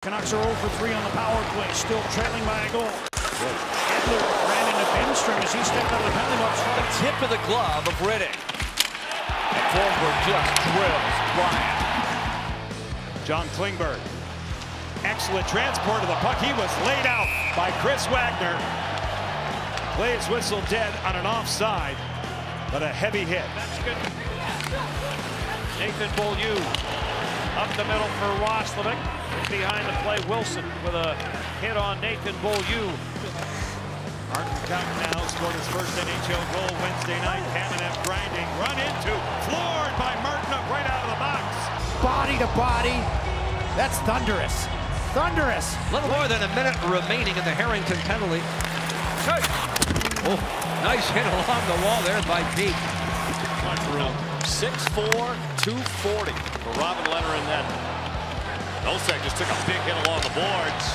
Canucks are 0 for 3 on the power play, still trailing by a goal. Edler ran into Benstrom as he stepped out of the penalty box. The tip of the glove of Riddick. And Forsberg just drills Bryant. John Klingberg. Excellent transport of the puck. He was laid out by Chris Wagner. Play is whistled dead on an offside, but a heavy hit. That's good. Nathan Beaulieu up the middle for Roslovic. Behind the play, Wilson with a hit on Nathan Beaulieu. Martin Kaut now scored his first NHL goal Wednesday night. Kamenev grinding, run into, floored by Martin right out of the box. Body to body. That's thunderous. Thunderous. A little more than a minute remaining in the Harrington penalty. Oh, nice hit along the wall there by Pete. 6'4", 240 for Robin Lehner in that. Nosek just took a big hit along the boards.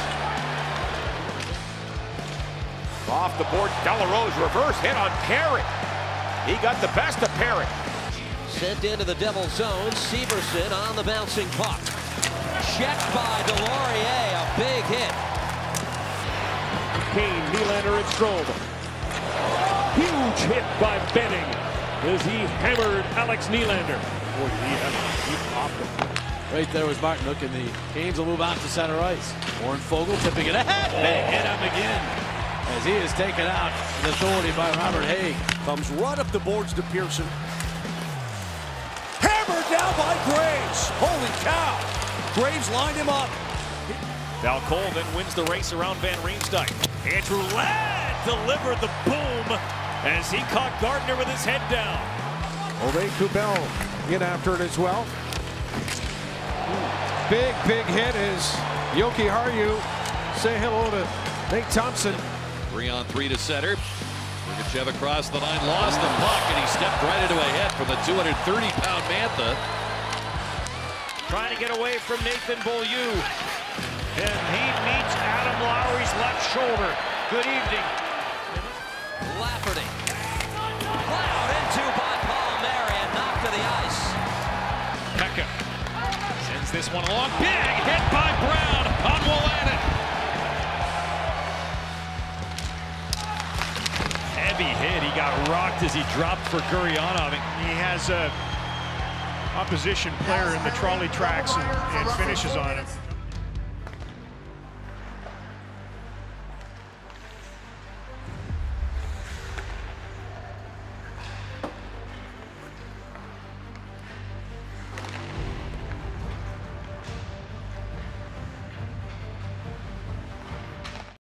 Off the board, Delarose reverse hit on Perry. He got the best of Perry. Sent into the Devil's zone. Severson on the bouncing puck. Checked by Delorier, a big hit. Kane, Nylander, and Strome. Huge hit by Benning as he hammered Alex Nylander. Boy, did he have a deep optic. Right there was Martin looking. The Canes will move out to center ice. Warren Fogle tipping it ahead. Big hit him again as he is taken out with authority by Robert Haig. Comes right up the boards to Pearson. Hammered down by Graves. Holy cow. Graves lined him up. Val Cole then wins the race around Van Riemsdyk. Andrew Ladd delivered the boom as he caught Gardner with his head down. Ove Kubel in after it as well. Big hit is Yoki Haru. Say hello to Nate Thompson. 3-on-3 to center. Sergachev across the line, lost the puck, and he stepped right into a hit from the 230-pound Mantha. Trying to get away from Nathan Beaulieu. And he meets Adam Lowry's left shoulder. Good evening. Lafferty. Plowed into by Palmieri and knocked to the ice. Pekka sends this one along. Big hit by Brown on Wolanin. Heavy hit. He got rocked as he dropped for Gurianov. He has a opposition player in the trolley tracks and finishes on him.